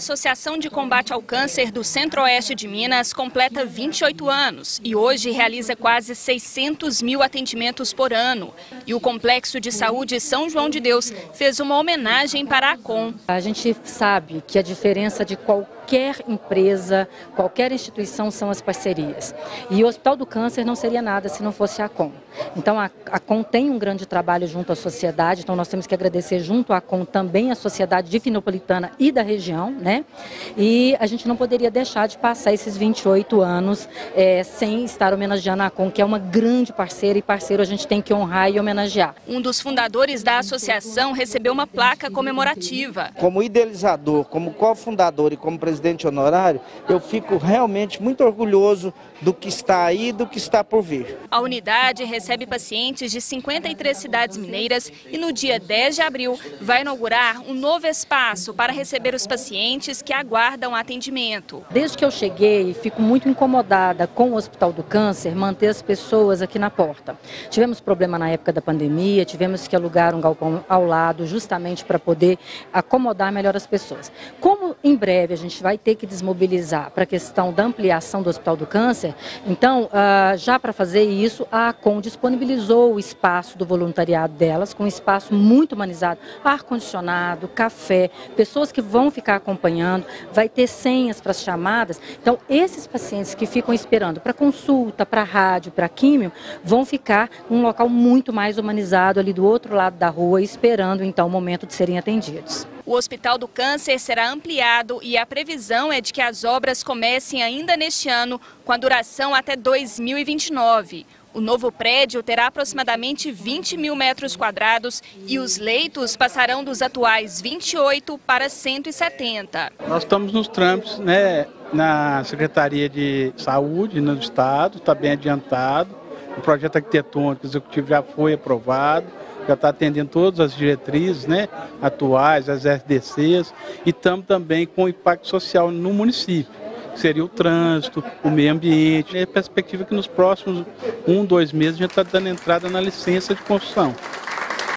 Associação de Combate ao Câncer do Centro-Oeste de Minas completa 28 anos e hoje realiza quase 600 mil atendimentos por ano. E o Complexo de Saúde São João de Deus fez uma homenagem para a ACOM. A gente sabe que a diferença de qualquer empresa, qualquer instituição são as parcerias. E o Hospital do Câncer não seria nada se não fosse a ACOM. Então a ACOM tem um grande trabalho junto à sociedade, então nós temos que agradecer junto à ACOM também a sociedade divinopolitana e da região, né? E a gente não poderia deixar de passar esses 28 anos sem estar homenageando a ACOM, que é uma grande parceira, e parceiro a gente tem que honrar e homenagear. Um dos fundadores da associação recebeu uma placa comemorativa. Como idealizador, como cofundador e como presidente honorário, eu fico realmente muito orgulhoso do que está aí e do que está por vir. A unidade recebe pacientes de 53 cidades mineiras e no dia 10 de abril vai inaugurar um novo espaço para receber os pacientes que aguardam atendimento. Desde que eu cheguei, fico muito incomodada com o Hospital do Câncer manter as pessoas aqui na porta. Tivemos problema na época da pandemia, tivemos que alugar um galpão ao lado justamente para poder acomodar melhor as pessoas. Como em breve a gente vai ter que desmobilizar para a questão da ampliação do Hospital do Câncer, então já para fazer isso a ACOM disponibilizou o espaço do voluntariado delas, com um espaço muito humanizado, ar-condicionado, café, pessoas que vão ficar acompanhando, vai ter senhas para as chamadas. Então esses pacientes que ficam esperando para consulta, para rádio, para químio, vão ficar num local muito mais humanizado ali do outro lado da rua, esperando então o momento de serem atendidos. O Hospital do Câncer será ampliado e a previsão é de que as obras comecem ainda neste ano, com a duração até 2029. O novo prédio terá aproximadamente 20 mil metros quadrados e os leitos passarão dos atuais 28 para 170. Nós estamos nos trâmites, né, na Secretaria de Saúde no Estado, está bem adiantado. O projeto arquitetônico executivo já foi aprovado, já está atendendo todas as diretrizes, né, atuais, as RDCs, e estamos também com o impacto social no município, que seria o trânsito, o meio ambiente. E a perspectiva é que nos próximos 1, 2 meses a gente está dando entrada na licença de construção.